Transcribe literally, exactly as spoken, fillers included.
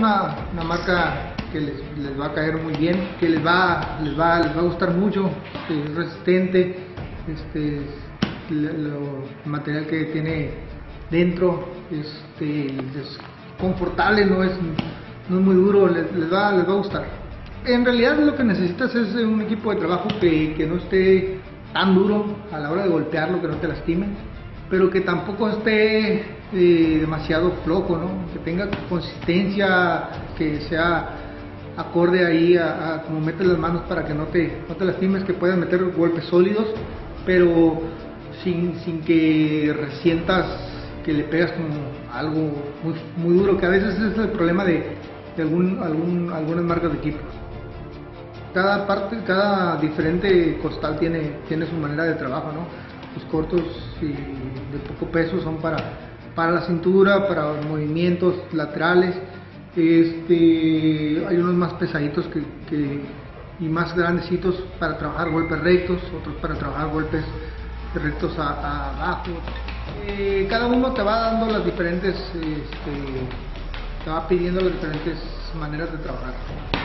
una, una marca que les, les va a caer muy bien, que les va, les va, les va a gustar mucho, que es resistente, este, lo, el material que tiene dentro este, es confortable, no es, no es muy duro, les, les, va, les va a gustar. En realidad lo que necesitas es un equipo de trabajo que, que no esté tan duro a la hora de golpearlo, que no te lastime, pero que tampoco esté eh, demasiado flojo, ¿no? Que tenga consistencia, que sea acorde ahí a, a como metes las manos para que no te, no te lastimes, que puedas meter golpes sólidos, pero sin, sin que resientas que le pegas como algo muy, muy duro, que a veces es el problema de, de algún, algún, algunas marcas de equipo. Cada parte, cada diferente costal tiene, tiene su manera de trabajo, ¿no? Los cortos y de poco peso son para, para la cintura, para movimientos laterales. Este, hay unos más pesaditos que, que, y más grandecitos para trabajar golpes rectos, otros para trabajar golpes rectos a, a abajo. Eh, cada uno te va dando las diferentes, este, te va pidiendo las diferentes maneras de trabajar.